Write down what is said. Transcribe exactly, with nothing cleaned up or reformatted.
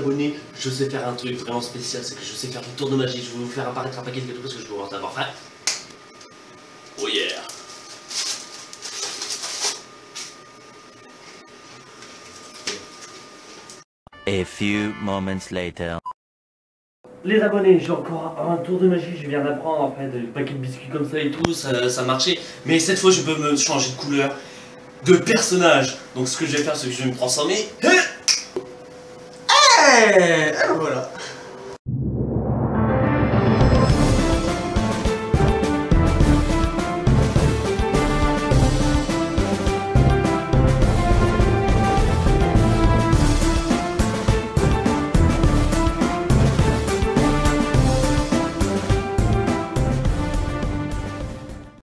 abonnés, je sais faire un truc vraiment spécial, c'est que je sais faire du tour de magie, je vais vous faire apparaître un paquet de gâteaux parce que je commence à avoir faim. Oh yeah. A few moments later. Les abonnés, j'ai encore un tour de magie, je viens d'apprendre en fait, le paquet de biscuits comme ça et tout, ça, ça marchait. Mais cette fois je peux me changer de couleur, de personnage. Donc ce que je vais faire, c'est que je vais me transformer. Et voilà.